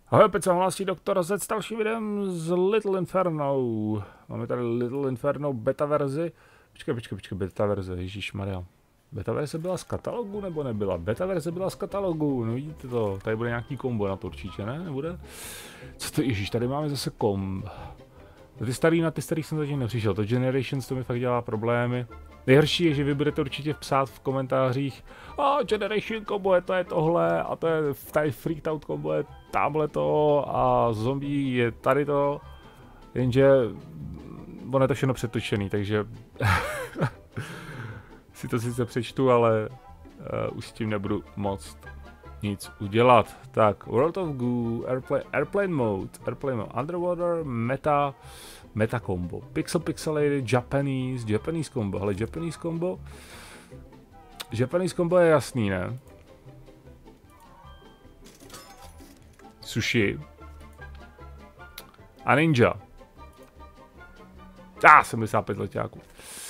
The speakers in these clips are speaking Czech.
Ahoj, opět se hlásí doktor Z s dalším videem z Little Inferno. Máme tady Little Inferno beta verzi. Počkej, beta verze, ježišmarja. Beta verze byla z katalogu nebo nebyla? Beta verze byla z katalogu, no vidíte to. Tady bude nějaký kombo na to určitě, ne? Nebude? Co to, ježíš, tady máme zase komb. Na ty starý jsem zatím nepřišel, to Generations to mi fakt dělá problémy. Nejhorší je, že vy budete určitě psát v komentářích Generation combo je to je tohle a to je tady Freaked Out combo je tamhle to a zombie je tady to, jenže ono je to všechno přetočený, takže si to sice přečtu, ale už s tím nebudu moc nic udělat. Tak, World of Goo, Airplane Mode, Underwater, Meta combo, Pixelated, Japanese combo, hele Japanese combo je jasný, ne? Sushi. A ninja. 75 letáků.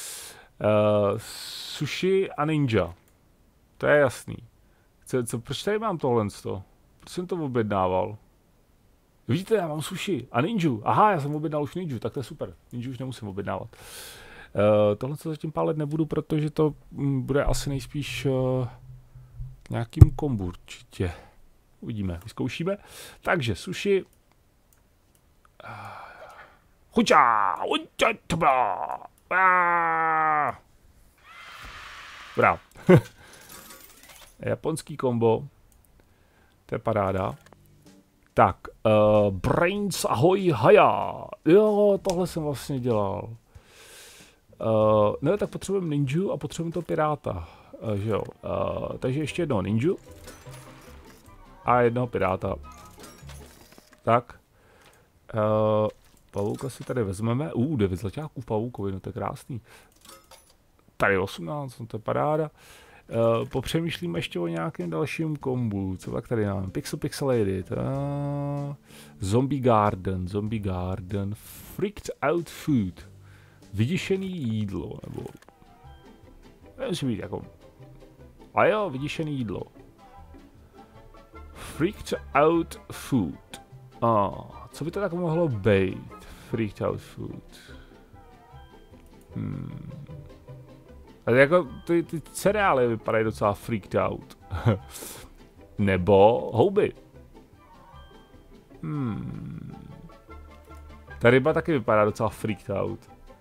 Sushi a ninja. To je jasný. Proč tady mám tohle? Proč jsem to objednával? Vidíte, já mám sushi a ninju. Aha, já jsem objednal už ninju, tak to je super. Ninju už nemusím objednávat. Tohle co zatím pálet nebudu, protože to bude asi nejspíš nějakým kombu určitě. Uvidíme, vyzkoušíme. Takže sushi. Bravo. Japonský kombo. To je paráda. Tak, Brains ahoj haja. Jo, tohle jsem vlastně dělal. Ne, tak potřebujeme ninju a potřebujeme to piráta. Že jo. Takže ještě jednoho ninju. A jednoho piráta. Tak. Pavouka si tady vezmeme. 9 zlaťáků v pavoukovi, no to je krásný. Tady 18, no to je paráda. Popřemýšlím ještě o nějakém dalším kombu. Co tak tady máme? Pixelated. Zombie Garden. Freaked Out Food. Vyděšený jídlo, nebo... Musí být jako... A jo, vyděšený jídlo. Freaked Out Food. Co by to tak mohlo být? Freaked Out Food. Ale jako ty cereály vypadají docela freaked out. Nebo houby. Ta ryba taky vypadá docela freaked out.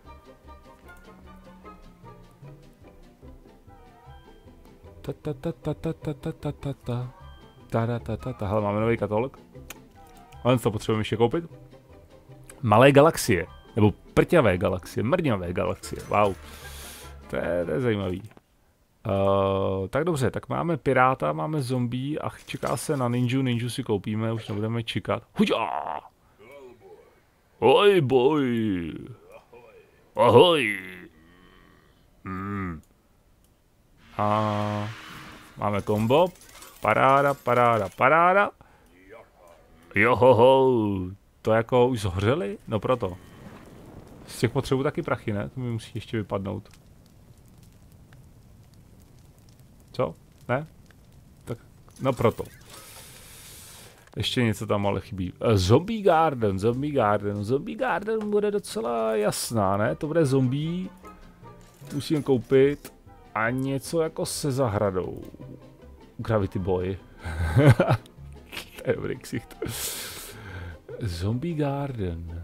Hele, máme nový katalog. Ale to potřebujeme ještě koupit. Malé galaxie. Nebo prťavé galaxie, mrňavé galaxie. Wow. To je zajímavý. Tak dobře, tak máme piráta, máme zombie a čeká se na ninju. Ninju si koupíme, už nebudeme čekat. Huďa! Oj boj! Ahoj! A máme kombo. Paráda. Johoho! To jako už zhořeli? No proto. Z těch potřebuji taky prachy, ne? To mi musí ještě vypadnout. Co? Ne? Tak, no proto. Ještě něco tam ale chybí. Zombie Garden bude docela jasná, ne? To bude zombie. Musím koupit. A něco jako se zahradou. Gravity Boy. To je dobrý ksicht. Zombie Garden.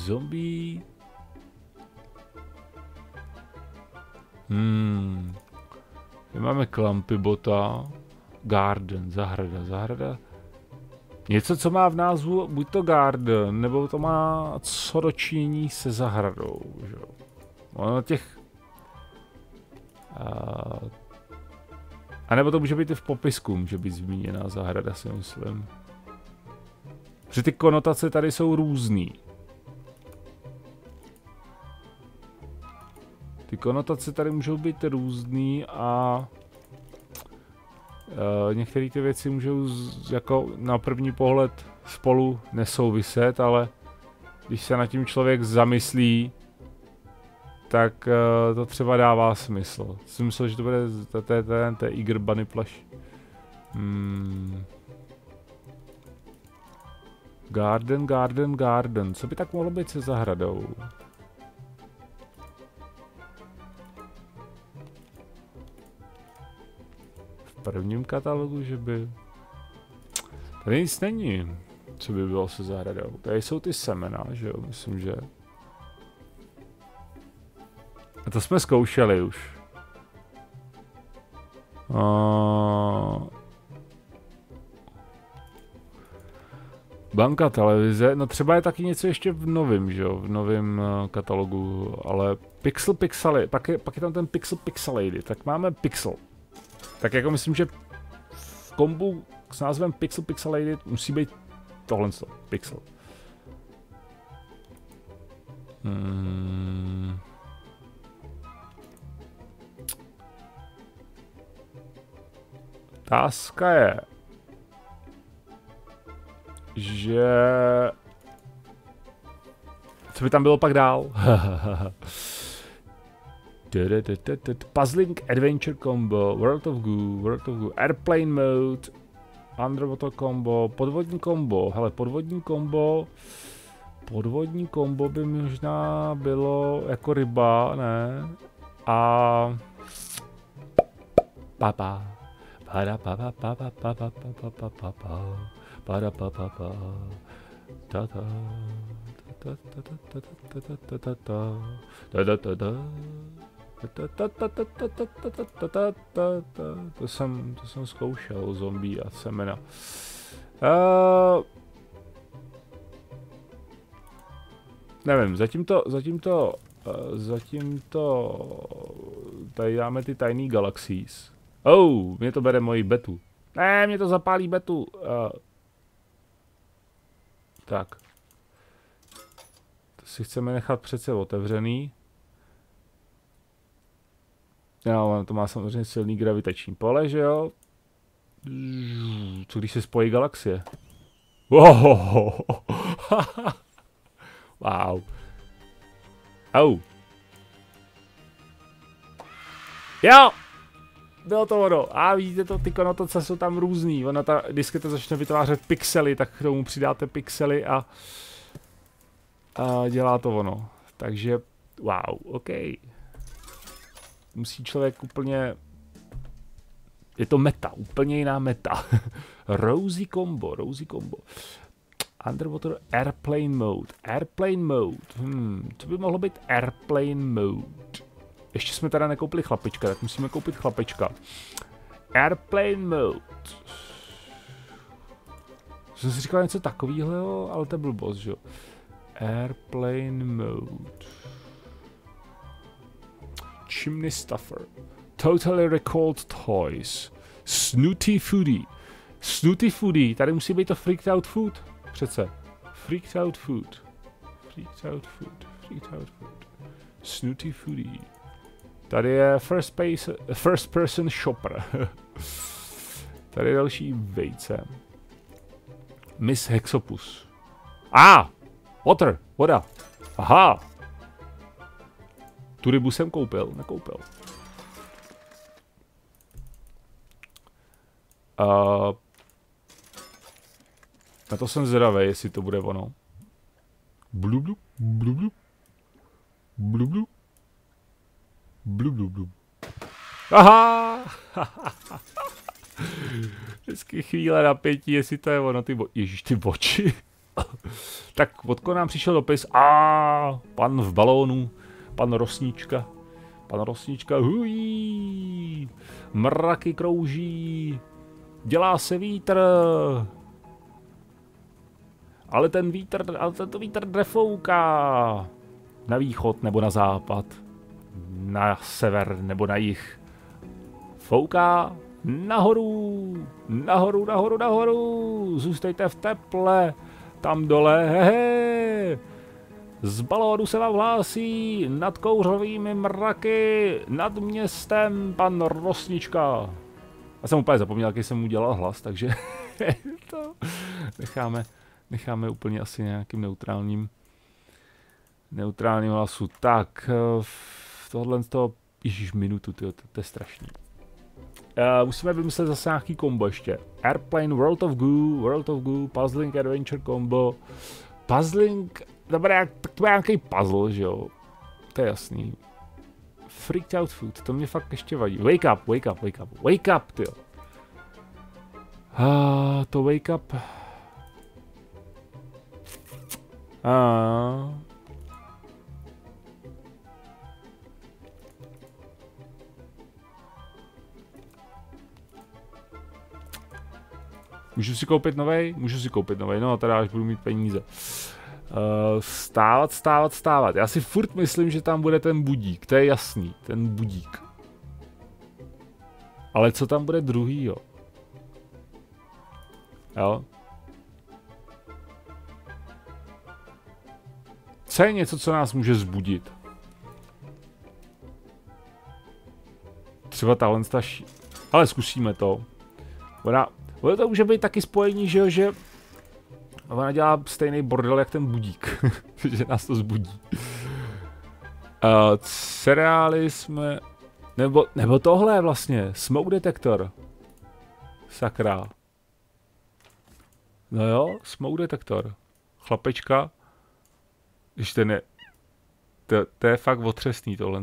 My máme Klampy bota. Garden, zahrada. Něco, co má v názvu buď to garden, nebo to má co dočinění se zahradou. Že? Ono těch... A nebo to může být i v popisku, může být zmíněná zahrada, si myslím. Protože ty konotace tady jsou různý. Ty konotace tady můžou být různý a některé ty věci můžou jako na první pohled spolu nesouviset, ale když se nad tím člověk zamyslí, tak to třeba dává smysl. Jsem myslel, že to bude to je Eager Bunny Plush. Garden, garden, garden. Co by tak mohlo být se zahradou? V prvním katalogu, že by... Tady nic není, co by bylo se zahradou. Tady jsou ty semena, že jo, myslím, že... A to jsme zkoušeli už. Banka televize, no třeba je taky něco ještě v novém, že jo, v novém katalogu, ale Pixel Pixely, pak je tam ten Pixel Pixelady, tak máme Pixel. Tak jako myslím, že v kombu s názvem Pixel Pixelady musí být tohle Pixel. Otázka je, že... Co by tam bylo pak dál? Puzzling Adventure Combo, World of Goo, Airplane Mode, Underwater Combo, Podvodní Combo. Hele, Podvodní Combo by možná bylo jako ryba, ne? A... Papa. Para pa pa pa pa pa pa pa pa pa pa. Para pa pa pa. Ta ta. Ta ta ta ta ta ta ta ta ta. Ta ta ta ta. To jsem zkoušel, zombie a semena. Nevím, zatím to tady dáme ty Tiny Galaxies. Mě to bere moji betu. Ne, mě to zapálí betu. Tak. To si chceme nechat přece otevřený. Jo, to má samozřejmě silný gravitační pole, že jo? Co když se spojí galaxie? Wow. Jo! Bylo to ono. A vidíte to, ty konotace jsou tam různý. Ona ta disketa začne vytvářet pixely, tak k tomu přidáte pixely a dělá to ono. Takže, OK. Musí člověk úplně... Je to meta, úplně jiná meta. Rosy combo. Underwater Airplane Mode. Co by mohlo být Airplane Mode? Ještě jsme teda nekoupili chlapečka, tak musíme koupit chlapečka. Airplane Mode. Jsem si říkal něco takového, ale to je blbost, že jo. Airplane Mode. Chimney Stuffer. Totally Recalled Toys. Snooty Foodie. Tady musí být to Freaked Out Food. Přece. Freaked Out Food. Snooty Foodie. Tady je First Person Shopper. Tady je další vejce. Miss Hexopus. Voda. Aha. Tu rybu jsem nekoupil. Na to jsem zvědavý, jestli to bude ono. Blublu. Aha! Vždycky chvíle napětí, jestli to je ono, Ježíš, ty oči. Tak odkud nám přišel dopis. Pan v balónu, pan Rosnička, hují, mraky krouží, dělá se vítr. Ale tento vítr nefouká na východ nebo na západ, na sever nebo na jih. Fouká nahoru. Zůstejte v teple, tam dole, hehe. Z balónu se vám hlásí nad kouřovými mraky, nad městem pan Rosnička. Já jsem úplně zapomněl, jaký jsem mu dělal hlas, takže to necháme úplně asi nějakým neutrálním hlasu. Tak, tohle z toho, ježíš, minutu, to je strašný. musíme vymyslet zase nějaký kombo ještě. Airplane, World of Goo, Puzzling Adventure combo. Puzzling, dobré, tak to je nějaký puzzle, že jo? To je jasný. Freaked out food, to mě fakt ještě vadí. Wake up, tyjo. To wake up. Můžu si koupit novej? Můžu si koupit novej, no teda až budu mít peníze. Stávat. Já si furt myslím, že tam bude ten budík, to je jasný, ten budík. Ale co tam bude druhýho? Jo? Co je něco, co nás může zbudit? Třeba tahle staší. Ale zkusíme to. Ona to může být taky spojení, že ona dělá stejný bordel jak ten budík. Že nás to zbudí. Cereály jsme... Nebo tohle vlastně. Smoke detektor. Sakra. No jo, smoke detektor. Chlapečka. Když ten je... To je fakt otřesný tohle.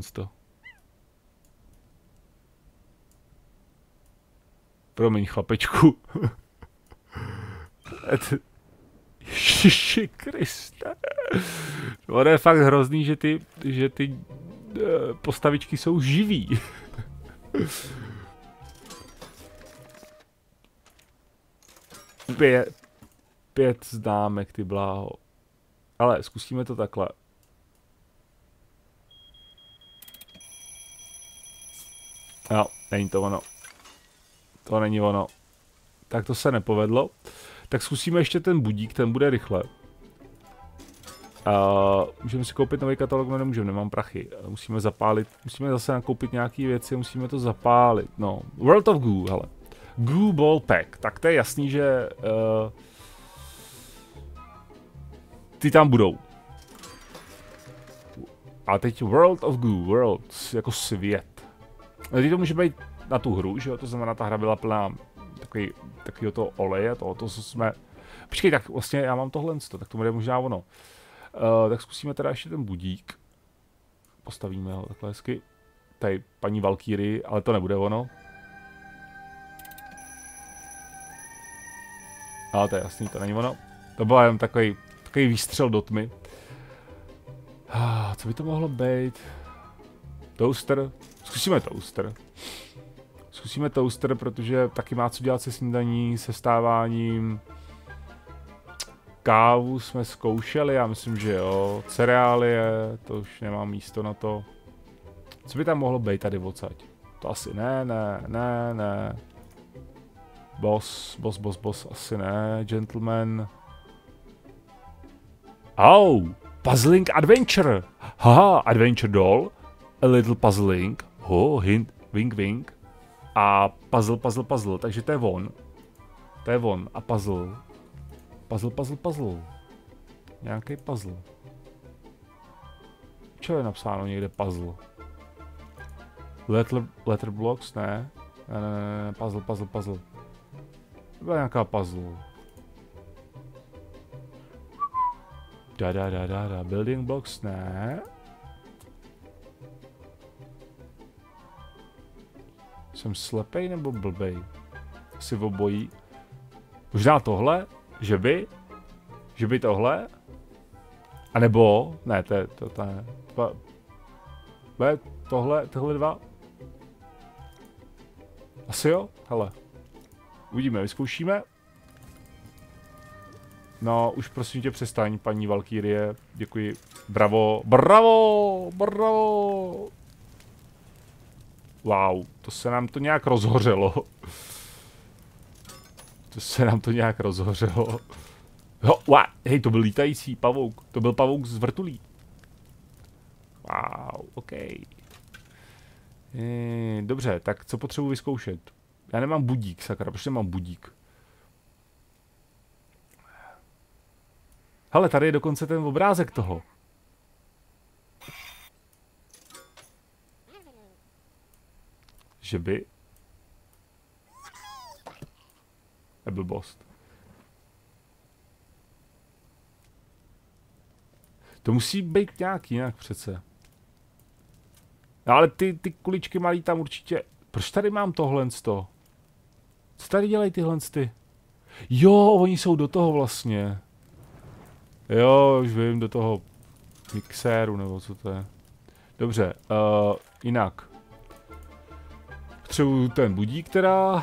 Promiň, chlapečku. Ježiši Kriste. Ono je fakt hrozný, že ty postavičky jsou živý. Pět známek, ty bláho. Ale zkusíme to takhle. Jo, není to ono. To není ono. Tak to se nepovedlo. Tak zkusíme ještě ten budík, ten bude rychle. Můžeme si koupit nový katalog, no nemůžeme, nemám prachy. Musíme zapálit, musíme zase nakoupit nějaké věci, musíme to zapálit. No, World of Goo, hele. Goo Ball Pack, tak to je jasný, že ty tam budou. A teď World of Goo, World, jako svět. A teď to může být na tu hru, že jo, to znamená, ta hra byla plná takového toho oleje, toho, co jsme... Počkej, tak vlastně já mám tohle, tak to bude možná ono. Tak zkusíme teda ještě ten budík. Postavíme ho takhle hezky. Tady paní Valkyrie, ale to nebude ono. Ale to je jasný, to není ono. To byl jen takový výstřel do tmy. Co by to mohlo být? Toaster? Zkusíme toaster. Zkusíme toaster, protože taky má co dělat se snídaní, se stáváním. Kávu jsme zkoušeli, já myslím, že jo. Cereálie, to už nemá místo na to. Co by tam mohlo být tady odsaď? To asi ne. Boss, asi ne. Gentleman. Oh, puzzling adventure. Haha, adventure doll. A little puzzling. Oh, hint, wink. A puzzle, takže to je on. A puzzle. Puzzle. Nějaký puzzle. Co je napsáno někde puzzle? Letter blocks, ne. Puzzle. To byla nějaká puzzle. Da. Building blocks, ne. Jsem slepej nebo blbej? Asi obojí. Možná tohle? Že by tohle? A nebo, ne, to ne. Tohle dva? Asi jo? Hele. Uvidíme, vyzkoušíme. No, už prosím tě přestaň, paní Valkyrie. Děkuji. Bravo. Wow, to se nám to nějak rozhořelo. Hej, to byl lítající pavouk. To byl pavouk z vrtulí. Wow, OK. Dobře, tak co potřebuji vyzkoušet? Já nemám budík, sakra, proč nemám budík? Hele, tady je dokonce ten obrázek toho. Že by? Je blbost. To musí být nějak jinak přece. No ale ty kuličky malý tam určitě... Proč tady mám tohle z toho? Co tady dělají tyhle ty? Jo, oni jsou do toho vlastně. Jo, už vím, do toho mixéru, nebo co to je. Dobře, jinak. Potřebuju ten budík teda.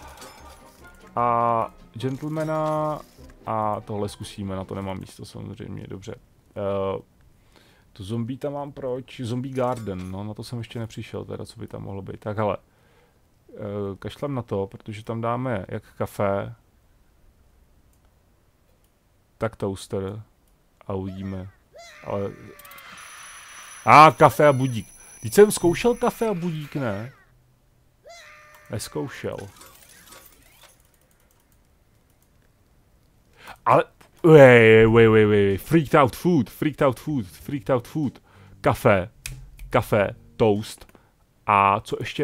A gentlemana. A tohle zkusíme, na to nemám místo samozřejmě, dobře. To zombie tam mám proč? Zombie garden, no na to jsem ještě nepřišel teda, co by tam mohlo být. Tak hele. Kašlem na to, protože tam dáme jak kafe, tak toaster a uvidíme. Ale... kafe a budík. Teď jsem zkoušel kafe a budík, ne? Neskoušel. Ale... Wait. Freaked out food. Kafe, toast. A co ještě,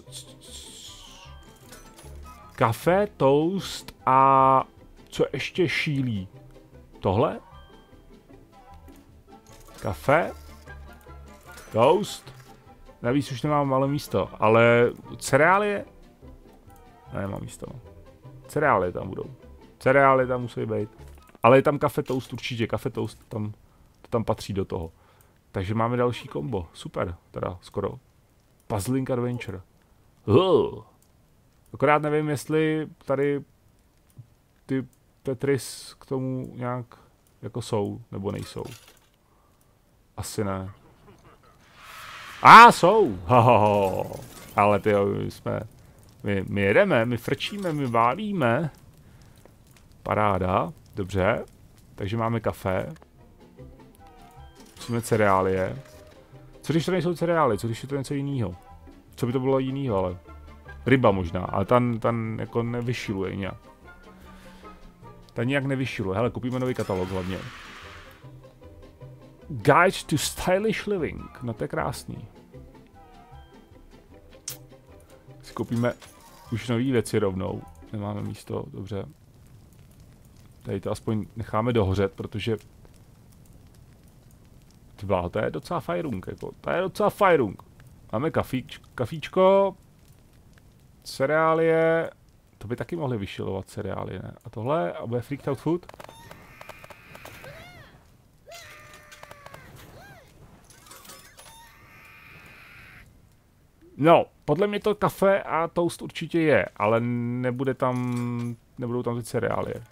kafe, toast a co ještě šílí? Tohle? Kafe, toast. Navíc už nemám malé místo, ale cereálie? Ne, nemám místo. Cereálie tam budou. Cereálie tam musí být. Ale je tam kafe, toast určitě. Kafe, toast to tam patří do toho. Takže máme další kombo. Super, teda skoro. Puzzling Adventure. Akorát nevím, jestli tady ty Tetris k tomu nějak jako jsou, nebo nejsou. Asi ne. Jsou! Ale ty my jedeme, my frčíme, my válíme. Paráda, dobře. Takže máme kafe. Musíme cereálie. Co když to nejsou cereálie, co když je to něco jiného? Co by to bylo jiného, ale... Ryba možná, ale tam jako nevyšiluje nějak. Ta nějak nevyšiluje. Hele, koupíme nový katalog hlavně. Guide to Stylish Living. No to je krásný. Si koupíme už nový věci rovnou. Nemáme místo, dobře. Tady to aspoň necháme dohořet, protože... To je docela fajrung, jako. To je docela fajrung. Máme kafíčko. Cereálie. To by taky mohli vyšilovat cereálie, ne? A tohle, a bude freaked out food? No, podle mě to kafe a toast určitě je, ale nebudou tam ty cereálie.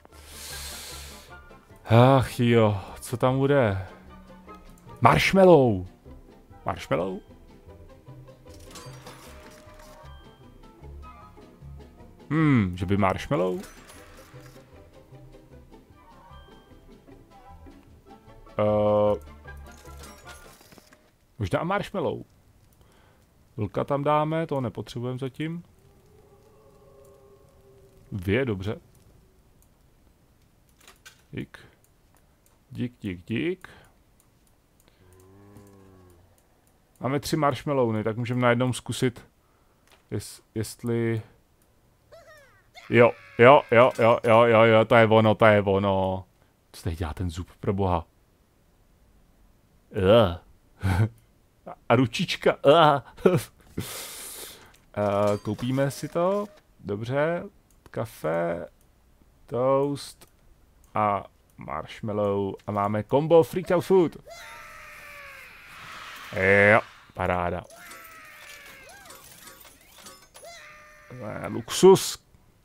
Ach jo, co tam bude? Marshmallow! Marshmallow? Že by marshmallow? Možná marshmallow. Vlka tam dáme, to nepotřebujeme zatím. Dobře. Dík. Máme 3 marshmallowny, tak můžeme najednou zkusit, jestli... Jo, to je ono. Co tady dělá ten zub, pro boha? A ručička. Koupíme si to. Dobře. Kafe, toast a marshmallow. A máme combo freaked out food. Jo, paráda. Luxus.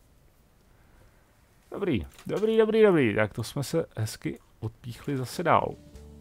Dobrý. Tak to jsme se hezky odpíchli zase dál.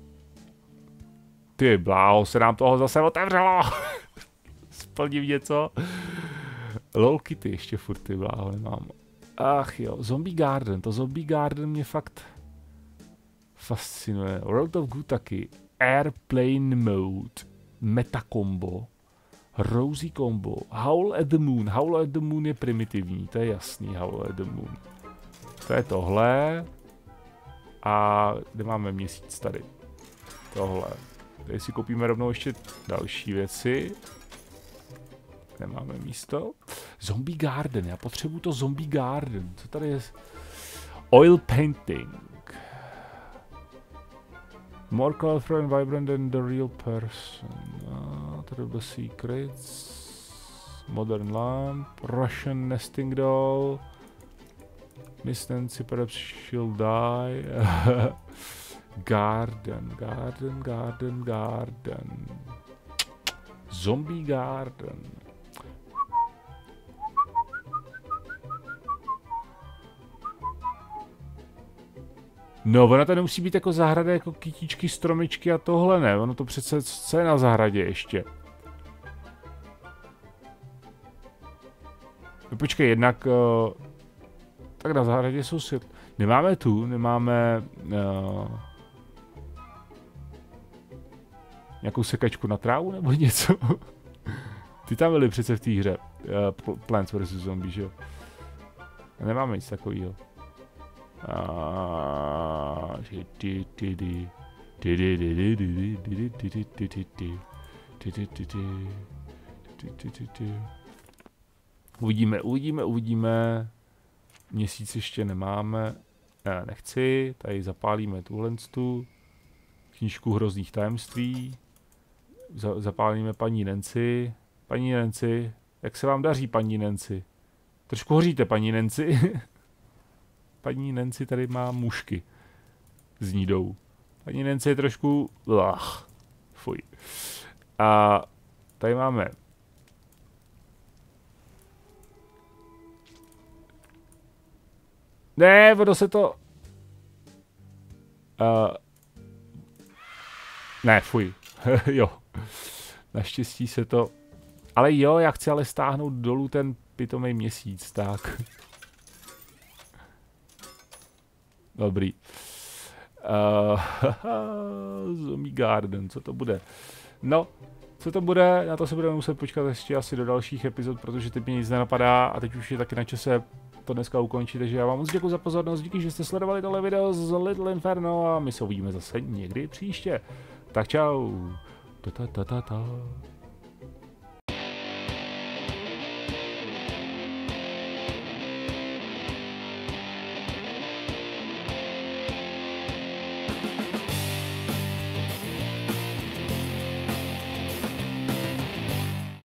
Ty bláho, se nám toho zase otevřelo. Splním něco. Lol Kitty ještě furt, ty bláho, nemám. Ach jo, Zombie Garden, to Zombie Garden mě fakt fascinuje. World of Goo taky. Airplane Mode. Meta Combo. Rosie Combo. Howl at the Moon. Howl at the Moon je primitivní, to je jasný, Howl at the Moon. To je tohle. A kde máme měsíc tady? Tohle. Tady si koupíme rovnou ještě další věci. nemáme místo. Zombie Garden, já potřebuju to Zombie Garden. Co tady je? Oil painting. More colorful and vibrant than the real person. Terrible secrets. Modern lamp. Russian nesting doll. Miss Nancy, perhaps she'll die. Garden. Zombie Garden. No, ona to nemusí být jako zahrada, jako kytičky, stromičky a tohle ne. Ono to přece, co je na zahradě ještě? No počkej, jednak... tak na zahradě jsou světlo. Nemáme tu, nemáme... nějakou sekačku na trávu nebo něco? Ty tam byly přece v té hře. Plants vs. Zombies, že jo? Nemáme nic takového. Uvidíme. Měsíc ještě nemáme. Nechci. Tady zapálíme tuhlenstu. Knížku hrozných tajemství. Zapálíme paní Nancy. Paní Nancy, jak se vám daří, paní Nancy? Trošku hoříte, paní Nancy. Paní Nancy tady má mušky. S ní jdou. Paní Nancy je trošku... fuj. A tady máme... Ne, ono se to... ne, fuj. Jo. Naštěstí se to... Ale jo, já chci ale stáhnout dolů ten pitomej měsíc, tak. Dobrý. Zombie Garden, co to bude? No, co to bude, na to se budeme muset počkat ještě asi do dalších epizod, protože teď mě nic nenapadá a teď už je taky na čase to dneska ukončit, takže já vám moc děkuji za pozornost, díky, že jste sledovali tohle video z Little Inferno a my se uvidíme zase někdy příště. Tak čau.